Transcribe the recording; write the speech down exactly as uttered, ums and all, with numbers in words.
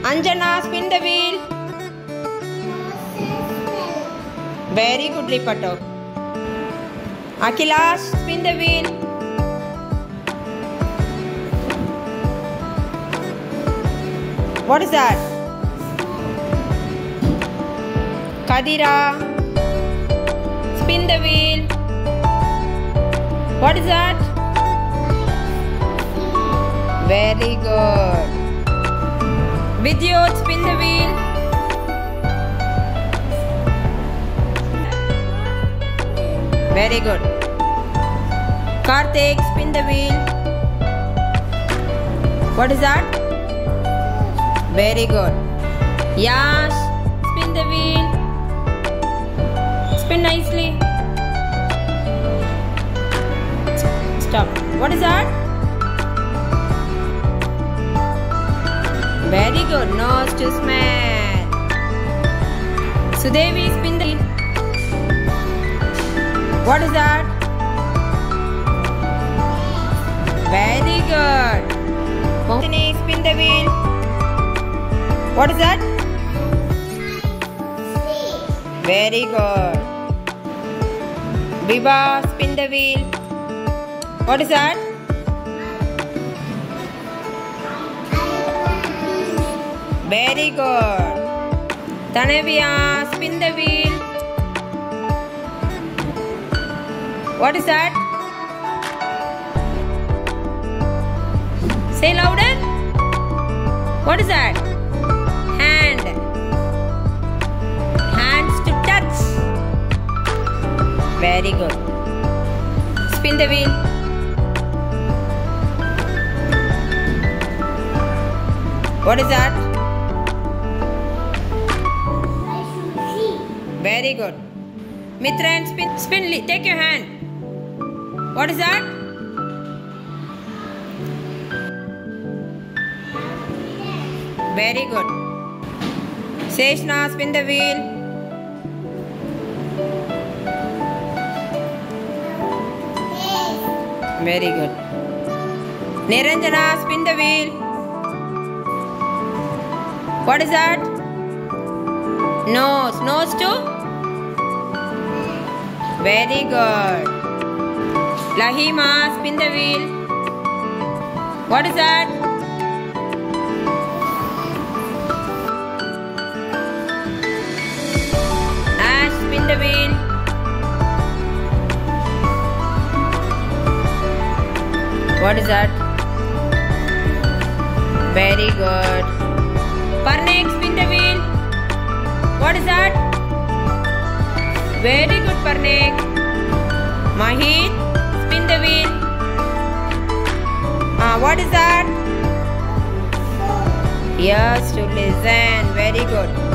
Anjana, spin the wheel. Very good, Lipato. Akhilash, spin the wheel. What is that? Kadira, spin the wheel. What is that? Very good. Vidyut, spin the wheel. Very good. Karthik, spin the wheel. What is that? Very good. Yash, spin the wheel. Spin nicely. Stop. What is that? Very good. Nose to smell. Sudevi, spin the wheel. What is that? Very good. Mohini, spin the wheel. What is that? Very good. Biba, spin the wheel. What is that? Very good. Tanavia, spin the wheel. What is that? Say louder. What is that? Hand. Hands to touch. Very good. Spin the wheel. What is that? Very good. Mithran, spin, spin, take your hand. What is that? Very good. Seshna, spin the wheel. Very good. Niranjana, spin the wheel. What is that? Nose. Nose too? Very good. Lahima, spin the wheel. What is that? Ash, spin the wheel. What is that? Very good. Parnek, spin the wheel. What is that? Very good, Parnek. Mahit, spin the wheel. Ah, what is that? Yes, to listen. Very good.